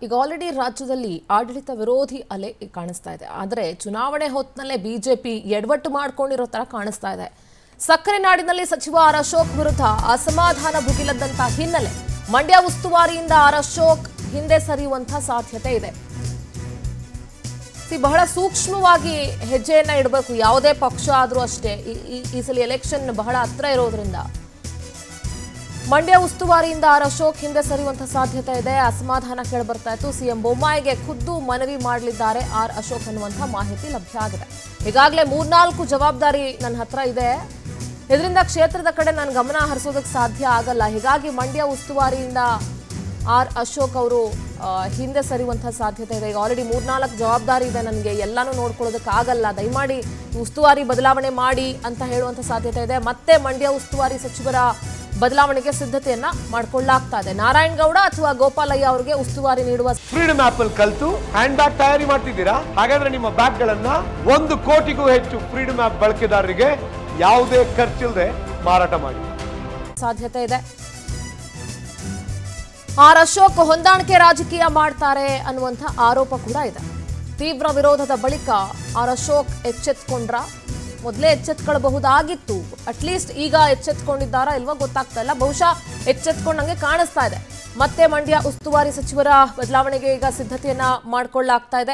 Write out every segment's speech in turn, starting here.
ಈಗ ಆಲ್ರೆಡಿ ರಾಜ್ಯದಲ್ಲಿ ಆಡಳಿತ ವಿರೋಧಿ ಅಲೆ ಕಾಣಿಸ್ತಾ ಇದೆ. ಆದರೆ ಚುನಾವಣೆ ಹೊತ್ತನಲ್ಲೇ ಬಿಜೆಪಿ ಎಡವಟ್ಟು ಮಾಡಿಕೊಂಡಿರೋ ತರ ಕಾಣಿಸ್ತಾ ಇದೆ. ಸಕ್ಕರೆ ನಾಡಿನಲ್ಲಿ ಸಚಿವ ಆರ್ ಅಶೋಕ್ ವಿರುದ್ಧ ಅಸಮಾಧಾನ ಭುಗಿಲದ್ದಂತ ಹಿನ್ನೆಲೆ ಮಂಡ್ಯ ಉಸ್ತುವಾರಿಯಿಂದ ಆರ್ ಅಶೋಕ್ ಹಿಂದೆ ಸರಿಯುವಂತ ಸಾಧ್ಯತೆ ಇದೆ. ಬಹಳ ಸೂಕ್ಷ್ಮವಾಗಿ ಹೆಜ್ಜೆಯನ್ನ ಇಡಬೇಕು. ಯಾವುದೇ ಪಕ್ಷ ಆದರೂ ಅಷ್ಟೇ ಈ ಸಲ ಎಲೆಕ್ಷನ್ ಬಹಳ ಹತ್ರ ಇರೋದ್ರಿಂದ ಮಂಡ್ಯ ಉಸ್ತುವಾರಿಯಿಂದ ಆರ್ ಅಶೋಕ್ ಹಿಂದೆ ಸರಿಯುವಂತ ಸಾಧ್ಯತೆ ಇದೆ. ಅಸಮಾಧಾನ ಕೇಳಿಬರ್ತಾ ಇತ್ತು. ಸಿಎಂ ಬೊಮ್ಮಾಯಿಗೆ ಖುದ್ದು ಮನವಿ ಮಾಡಲಿದ್ದಾರೆ ಆರ್ ಅಶೋಕ್ ಅನ್ನುವಂಥ ಮಾಹಿತಿ ಲಭ್ಯ ಆಗಿದೆ. ಈಗಾಗಲೇ 3-4 ಜವಾಬ್ದಾರಿ ನನ್ನ ಹತ್ರ ಇದೆ. ಇದರಿಂದ ಕ್ಷೇತ್ರದ ಕಡೆ ನಾನು ಗಮನ ಹರಿಸೋದಕ್ಕೆ ಸಾಧ್ಯ ಆಗಲ್ಲ. ಹೀಗಾಗಿ ಮಂಡ್ಯ ಉಸ್ತುವಾರಿಯಿಂದ ಆರ್ ಅಶೋಕ್ ಅವರು ಹಿಂದೆ ಸರಿಯುವಂಥ ಸಾಧ್ಯತೆ ಇದೆ. ಈಗ ಆಲ್ರೆಡಿ 3-4 ಜವಾಬ್ದಾರಿ ಇದೆ ನನಗೆ, ಎಲ್ಲಾನು ನೋಡ್ಕೊಳ್ಳೋದಕ್ಕಾಗಲ್ಲ, ದಯಮಾಡಿ ಉಸ್ತುವಾರಿ ಬದಲಾವಣೆ ಮಾಡಿ ಅಂತ ಹೇಳುವಂಥ ಸಾಧ್ಯತೆ ಇದೆ. ಮತ್ತೆ ಮಂಡ್ಯ ಉಸ್ತುವಾರಿ ಸಚಿವರ ಬದಲಾವಣೆಗೆ ಸಿದ್ಧತೆಯನ್ನ ಮಾಡಿಕೊಳ್ಳಲಾಗ್ತಾ ಇದೆ. ನಾರಾಯಣಗೌಡ ಅಥವಾ ಗೋಪಾಲಯ್ಯ ಅವರಿಗೆ ಉಸ್ತುವಾರಿ ನೀಡುವ ಫ್ರೀಡಮ್ ಆಪ್ ಅಲ್ಲಿ ಕಲಿತು ಹ್ಯಾಂಡ್ ಬ್ಯಾಗ್ ತಯಾರಿ ಮಾಡ್ತಿದ್ದೀರಾ? ಹಾಗಾದ್ರೆ ನಿಮ್ಮ ಬ್ಯಾಗ್ ಗಳನ್ನ 1 ಕೋಟಿಗೂ ಹೆಚ್ಚು ಫ್ರೀಡಮ್ ಆಪ್ ಬಳಕೆದಾರರಿಗೆ ಯಾವುದೇ ಖರ್ಚಿಲ್ಲದೆ ಮಾರಾಟ ಮಾಡಿ ಸಾಧ್ಯತೆ ಇದೆ. ಆರ್ ಅಶೋಕ್ ಹೊಂದಾಣಿಕೆ ರಾಜಕೀಯ ಮಾಡ್ತಾರೆ ಅನ್ನುವಂಥ ಆರೋಪ ಕೂಡ ಇದೆ. ತೀವ್ರ ವಿರೋಧದ ಬಳಿಕ ಆರ್ ಅಶೋಕ್ ಎಚ್ಚೆತ್ಕೊಂಡ್ರ? ಮೊದಲೇ ಎಚ್ಚೆತ್ಕೊಳ್ಬಹುದಾಗಿತ್ತು. ಅಟ್ಲೀಸ್ಟ್ ಈಗ ಎಚ್ಚೆತ್ಕೊಂಡಿದ್ದಾರಾ ಇಲ್ವಾ ಗೊತ್ತಾಗ್ತಾ ಇಲ್ಲ. ಬಹುಶಃ ಎಚ್ಚೆತ್ಕೊಂಡಂಗೆ ಕಾಣಿಸ್ತಾ ಇದೆ. ಮತ್ತೆ ಮಂಡ್ಯ ಉಸ್ತುವಾರಿ ಸಚಿವರ ಬದಲಾವಣೆಗೆ ಈಗ ಸಿದ್ಧತೆಯನ್ನ ಮಾಡಿಕೊಳ್ಳಲಾಗ್ತಾ ಇದೆ.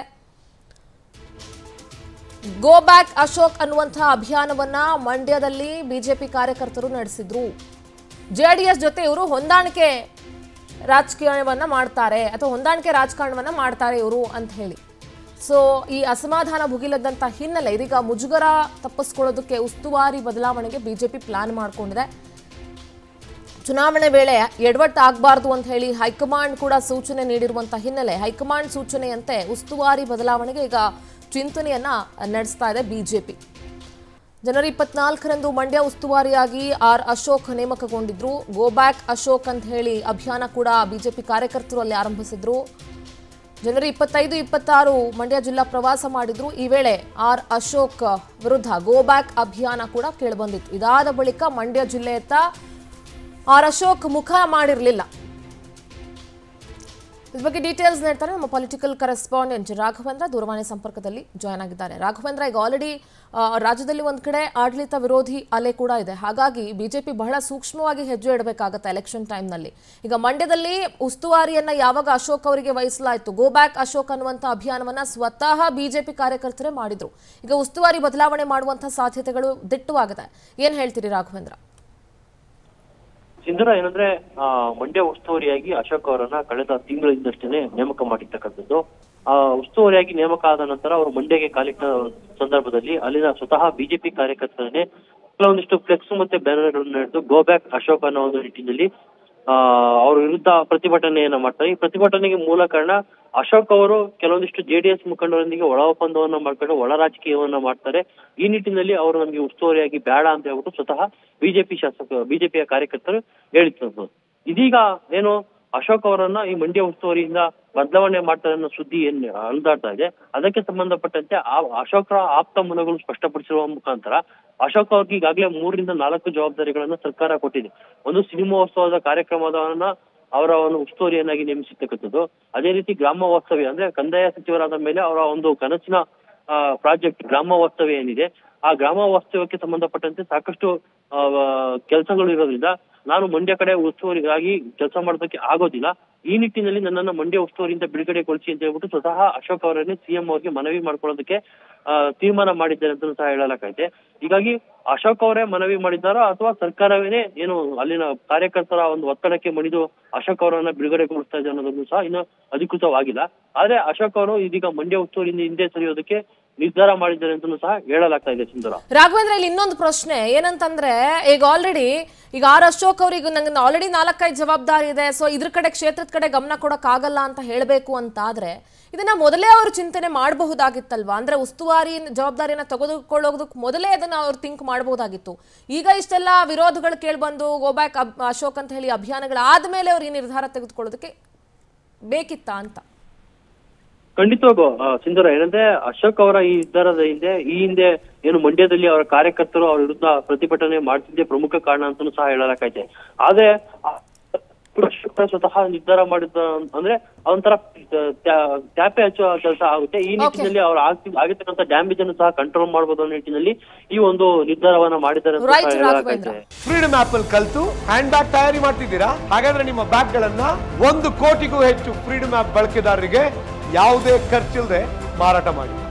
ಗೋ ಬ್ಯಾಕ್ ಅಶೋಕ್ ಅನ್ನುವಂಥ ಅಭಿಯಾನವನ್ನ ಮಂಡ್ಯದಲ್ಲಿ ಬಿಜೆಪಿ ಕಾರ್ಯಕರ್ತರು ನಡೆಸಿದ್ರು. ಜೆಡಿಎಸ್ ಜೊತೆ ಇವರು ಹೊಂದಾಣಿಕೆ ರಾಜಕೀಯವನ್ನ ಮಾಡ್ತಾರೆ ಅಥವಾ ಹೊಂದಾಣಿಕೆ ರಾಜಕಾರಣವನ್ನ ಮಾಡ್ತಾರೆ ಇವರು ಅಂತ ಹೇಳಿ. ಸೊ ಈ ಅಸಮಾಧಾನ ಭುಗಿಲದ್ದಂತ ಹಿನ್ನೆಲೆ ಇದೀಗ ಮುಜುಗರ ತಪ್ಪಿಸ್ಕೊಳ್ಳೋದಕ್ಕೆ ಉಸ್ತುವಾರಿ ಬದಲಾವಣೆಗೆ ಬಿಜೆಪಿ ಪ್ಲಾನ್ ಮಾಡಿಕೊಂಡಿದೆ. ಚುನಾವಣೆ ವೇಳೆ ಎಡವಟ್ಟು ಆಗಬಾರ್ದು ಅಂತ ಹೇಳಿ ಹೈಕಮಾಂಡ್ ಕೂಡ ಸೂಚನೆ ನೀಡಿರುವಂತ ಹಿನ್ನೆಲೆ ಹೈಕಮಾಂಡ್ ಸೂಚನೆಯಂತೆ ಉಸ್ತುವಾರಿ ಬದಲಾವಣೆಗೆ ಈಗ ಚಿಂತನೆಯನ್ನ ನಡೆಸ್ತಾ ಇದೆ ಬಿಜೆಪಿ. ಜನವರಿ 24ರಂದು ಮಂಡ್ಯ ಉಸ್ತುವಾರಿಯಾಗಿ ಆರ್ ಅಶೋಕ್ ನೇಮಕಗೊಂಡಿದ್ರು. ಗೋ ಬ್ಯಾಕ್ ಅಶೋಕ್ ಅಂತ ಹೇಳಿ ಅಭಿಯಾನ ಕೂಡ ಬಿಜೆಪಿ ಕಾರ್ಯಕರ್ತರು ಅಲ್ಲಿ ಆರಂಭಿಸಿದ್ರು. ಜನವರಿ 25-26 ಮಂಡ್ಯ ಜಿಲ್ಲಾ ಪ್ರವಾಸ ಮಾಡಿದ್ರು. ಈ ವೇಳೆ ಆರ್ ಅಶೋಕ್ ವಿರುದ್ಧ ಗೋ ಬ್ಯಾಕ್ ಅಭಿಯಾನ ಕೂಡ ಕೇಳಿಬಂದಿತ್ತು. ಇದಾದ ಬಳಿಕ ಮಂಡ್ಯ ಜಿಲ್ಲೆಯತ್ತ ಆರ್ ಅಶೋಕ್ ಮುಖ ಮಾಡಿರಲಿಲ್ಲ. ಇದ್ರ ಬಗ್ಗೆ ಡೀಟೇಲ್ಸ್ ನೀಡ್ತಾರೆ ನಮ್ಮ ಪೊಲಿಟಿಕಲ್ ಕರೆಸ್ಪಾಂಡೆಂಟ್ ರಾಘವೇಂದ್ರ ದೂರವಾಣಿ ಸಂಪರ್ಕದಲ್ಲಿ ಜಾಯ್ನ್ ಆಗಿದ್ದಾರೆ. ರಾಘವೇಂದ್ರ, ಈಗ ಆಲ್ರೆಡಿ ರಾಜ್ಯದಲ್ಲಿ ಒಂದ್ ಕಡೆ ಆಡಳಿತ ವಿರೋಧಿ ಅಲೆ ಕೂಡ ಇದೆ. ಹಾಗಾಗಿ ಬಿಜೆಪಿ ಬಹಳ ಸೂಕ್ಷ್ಮವಾಗಿ ಹೆಜ್ಜೆ ಇಡಬೇಕಾಗತ್ತೆ ಎಲೆಕ್ಷನ್ ಟೈಮ್ನಲ್ಲಿ. ಈಗ ಮಂಡ್ಯದಲ್ಲಿ ಉಸ್ತುವಾರಿಯನ್ನ ಯಾವಾಗ ಅಶೋಕ್ ಅವರಿಗೆ ವಹಿಸಲಾಯಿತು, ಗೋ ಬ್ಯಾಕ್ ಅಶೋಕ್ ಅನ್ನುವಂಥ ಅಭಿಯಾನವನ್ನ ಸ್ವತಃ ಬಿಜೆಪಿ ಕಾರ್ಯಕರ್ತರೇ ಮಾಡಿದ್ರು. ಈಗ ಉಸ್ತುವಾರಿ ಬದಲಾವಣೆ ಮಾಡುವಂತಹ ಸಾಧ್ಯತೆಗಳು ದಿಟ್ಟವಾಗಿದೆ. ಏನ್ ಹೇಳ್ತೀರಿ ರಾಘವೇಂದ್ರ? ಸಿಂಧೂರ, ಏನಂದ್ರೆ ಮಂಡ್ಯ ಉಸ್ತುವಾರಿಯಾಗಿ ಅಶೋಕ್ ಅವರನ್ನ ಕಳೆದ ತಿಂಗಳಿಂದಷ್ಟೇ ನೇಮಕ ಮಾಡಿರ್ತಕ್ಕಂಥದ್ದು. ಉಸ್ತುವಾರಿಯಾಗಿ ನೇಮಕ ಆದ ನಂತರ ಅವರು ಮಂಡ್ಯಗೆ ಕಾಲಿಟ್ಟ ಸಂದರ್ಭದಲ್ಲಿ ಅಲ್ಲಿನ ಸ್ವತಃ ಬಿಜೆಪಿ ಕಾರ್ಯಕರ್ತರನ್ನೇ ಕೆಲವೊಂದಿಷ್ಟು ಫ್ಲೆಕ್ಸ್ ಮತ್ತೆ ಬ್ಯಾನರ್ಗಳನ್ನು ಹಿಡಿದು ಗೋ ಬ್ಯಾಕ್ ಅಶೋಕ್ ಅನ್ನೋ ಒಂದು ನಿಟ್ಟಿನಲ್ಲಿ ಅವ್ರ ವಿರುದ್ಧ ಪ್ರತಿಭಟನೆಯನ್ನ ಮಾಡ್ತಾರೆ. ಈ ಪ್ರತಿಭಟನೆಗೆ ಮೂಲ ಕಾರಣ ಅಶೋಕ್ ಅವರು ಕೆಲವೊಂದಿಷ್ಟು ಜೆಡಿಎಸ್ ಮುಖಂಡರೊಂದಿಗೆ ಒಳ ಒಪ್ಪಂದವನ್ನ ಮಾಡ್ಕೊಂಡು ಒಳ ರಾಜಕೀಯವನ್ನ ಮಾಡ್ತಾರೆ. ಈ ನಿಟ್ಟಿನಲ್ಲಿ ಅವರು ನಮಗೆ ಉಸ್ತುವಾರಿಯಾಗಿ ಬೇಡ ಅಂತ ಹೇಳ್ಬಿಟ್ಟು ಸ್ವತಃ ಬಿಜೆಪಿಯ ಕಾರ್ಯಕರ್ತರು ಹೇಳಿದ್ರು. ಇದೀಗ ಏನು ಅಶೋಕ್ ಅವರನ್ನ ಈ ಮಂಡ್ಯ ಉಸ್ತುವಾರಿಯಿಂದ ಬದಲಾವಣೆ ಮಾಡ್ತಾರೆ ಅನ್ನೋ ಸುದ್ದಿ ಏನ್ ಹರಿದಾಡ್ತಾ ಇದೆ. ಅದಕ್ಕೆ ಸಂಬಂಧಪಟ್ಟಂತೆ ಅಶೋಕ್ ಆಪ್ತ ಮೂಲಗಳು ಸ್ಪಷ್ಟಪಡಿಸಿರುವ ಮುಖಾಂತರ ಅಶೋಕ್ ಅವ್ರಿಗೆ ಈಗಾಗಲೇ 3-4 ಜವಾಬ್ದಾರಿಗಳನ್ನ ಸರ್ಕಾರ ಕೊಟ್ಟಿದೆ. ಒಂದು ಸಿನಿಮೋತ್ಸವದ ಕಾರ್ಯಕ್ರಮದವನ್ನ ಅವರ ಒಂದು ಉಸ್ತುವಾರಿಯನ್ನಾಗಿ ನೇಮಿಸಿರ್ತಕ್ಕಂಥದ್ದು. ಅದೇ ರೀತಿ ಗ್ರಾಮ ವಾಸ್ತವ್ಯ ಅಂದ್ರೆ ಕಂದಾಯ ಸಚಿವರಾದ ಮೇಲೆ ಅವರ ಒಂದು ಕನಸಿನ ಪ್ರಾಜೆಕ್ಟ್ ಗ್ರಾಮ ವಾಸ್ತವ್ಯ ಏನಿದೆ, ಆ ಗ್ರಾಮ ವಾಸ್ತವ್ಯಕ್ಕೆ ಸಂಬಂಧಪಟ್ಟಂತೆ ಸಾಕಷ್ಟು ಕೆಲಸಗಳು ಇರೋದ್ರಿಂದ ನಾನು ಮಂಡ್ಯ ಕಡೆ ಉಸ್ತುವಾರಿಯಾಗಿ ಕೆಲಸ ಮಾಡೋದಕ್ಕೆ ಆಗೋದಿಲ್ಲ. ಈ ನಿಟ್ಟಿನಲ್ಲಿ ನನ್ನನ್ನು ಮಂಡ್ಯ ಉಸ್ತುವಾರಿಯಿಂದ ಬಿಡುಗಡೆಗೊಳಿಸಿ ಅಂತ ಹೇಳ್ಬಿಟ್ಟು ಸ್ವತಃ ಅಶೋಕ್ ಅವರನ್ನೇ ಸಿಎಂ ಅವರಿಗೆ ಮನವಿ ಮಾಡ್ಕೊಳ್ಳೋದಕ್ಕೆ ತೀರ್ಮಾನ ಮಾಡಿದ್ದಾರೆ ಅಂತ ಸಹ ಹೇಳಲಾಗೈತೆ. ಹೀಗಾಗಿ ಅಶೋಕ್ ಅವರೇ ಮನವಿ ಮಾಡಿದ್ದಾರೋ ಅಥವಾ ಸರ್ಕಾರವೇನೇ ಏನು ಅಲ್ಲಿನ ಕಾರ್ಯಕರ್ತರ ಒಂದು ಒತ್ತಡಕ್ಕೆ ಮಣಿದು ಅಶೋಕ್ ಅವರನ್ನ ಬಿಡುಗಡೆಗೊಳಿಸ್ತಾ ಇದೆ ಅನ್ನೋದನ್ನು ಸಹ ಇನ್ನು ಅಧಿಕೃತವಾಗಿಲ್ಲ. ಆದ್ರೆ ಅಶೋಕ್ ಅವರು ಇದೀಗ ಮಂಡ್ಯ ಉಸ್ತುವಾರಿಯಿಂದ ಹಿಂದೆ ಸರಿಯೋದಕ್ಕೆ ನಿರ್ಧಾರ ಮಾಡಿದ್ದಾರೆ ಅಂತ ಸಹ ಹೇಳಲಾಗ್ತಾ ಇದೆ. ಸುಂದರ, ರಾಘವೇಂದ್ರ, ಇಲ್ಲಿ ಇನ್ನೊಂದು ಪ್ರಶ್ನೆ ಏನಂತಂದ್ರೆ ಈಗ ಆರ್ ಅಶೋಕ್ ಅವ್ರಿಗೆ ನಂಗೆ ಆಲ್ರೆಡಿ 4-5 ಜವಾಬ್ದಾರಿ ಇದೆ. ಸೊ ಇದ್ರ ಕಡೆ ಕ್ಷೇತ್ರದ ಕಡೆ ಗಮನ ಕೊಡಕ್ ಆಗಲ್ಲ ಅಂತ ಹೇಳಬೇಕು ಅಂತ ಆದ್ರೆ ಇದನ್ನ ಮೊದಲೇ ಅವರು ಚಿಂತನೆ ಮಾಡಬಹುದಾಗಿತ್ತಲ್ವಾ? ಅಂದ್ರೆ ಉಸ್ತುವಾರಿ ಜವಾಬ್ದಾರಿಯನ್ನ ತೆಗೆದುಕೊಳ್ಳೋದಕ್ಕೆ ಮೊದಲೇ ಅದನ್ನ ಅವ್ರು ಥಿಂಕ್ ಮಾಡಬಹುದಾಗಿತ್ತು. ಈಗ ಇಷ್ಟೆಲ್ಲ ವಿರೋಧಗಳು ಕೇಳ್ಬಂದು ಗೋ ಬ್ಯಾಕ್ ಅಶೋಕ್ ಅಂತ ಹೇಳಿ ಅಭಿಯಾನಗಳಾದ್ಮೇಲೆ ಅವ್ರು ಈ ನಿರ್ಧಾರ ತೆಗೆದುಕೊಳ್ಳೋದಕ್ಕೆ ಬೇಕಿತ್ತಾ ಅಂತ? ಖಂಡಿತವಾಗೂ ಸಿಂಧೂರ, ಏನಂದ್ರೆ ಅಶೋಕ್ ಅವರ ಈ ನಿರ್ಧಾರದ ಹಿಂದೆ ಏನು ಮಂಡ್ಯದಲ್ಲಿ ಅವರ ಕಾರ್ಯಕರ್ತರು ಅವರ ವಿರುದ್ಧ ಪ್ರತಿಭಟನೆ ಮಾಡ್ತಿದ್ದೆ ಪ್ರಮುಖ ಕಾರಣ ಅಂತಾನೂ ಸಹ ಹೇಳಲಾಗೈತೆ. ಆದ್ರೆ ಸ್ವತಃ ನಿರ್ಧಾರ ಮಾಡಿದ ಅಂದ್ರೆ ಒಂಥರ ಟ್ಯಾಪೆ ಹಚ್ಚುವ ಕೆಲಸ ಆಗುತ್ತೆ. ಈ ನಿಟ್ಟಿನಲ್ಲಿ ಅವ್ರು ಆಗಿರ್ತಕ್ಕಂಥ ಡ್ಯಾಮೇಜ್ ಅನ್ನು ಸಹ ಕಂಟ್ರೋಲ್ ಮಾಡಬಹುದು ಅನ್ನೋ ನಿಟ್ಟಿನಲ್ಲಿ ಈ ಒಂದು ನಿರ್ಧಾರವನ್ನ ಮಾಡಿದ್ದಾರೆ. ಫ್ರೀಡಮ್ ಆಪ್ ಅಲ್ಲಿ ಕಲ್ತು ಹ್ಯಾಂಡ್ ಬ್ಯಾಗ್ ತಯಾರಿ ಮಾಡ್ತಿದ್ದೀರಾ? ಹಾಗಾದ್ರೆ ನಿಮ್ಮ ಬ್ಯಾಗ್ ಗಳನ್ನ 1 ಕೋಟಿಗೂ ಹೆಚ್ಚು ಫ್ರೀಡಮ್ ಆಪ್ ಬಳಕೆದಾರರಿಗೆ ಯಾವುದೇ ಖರ್ಚಿಲ್ಲದೆ ಮಾರಾಟ ಮಾಡಿ.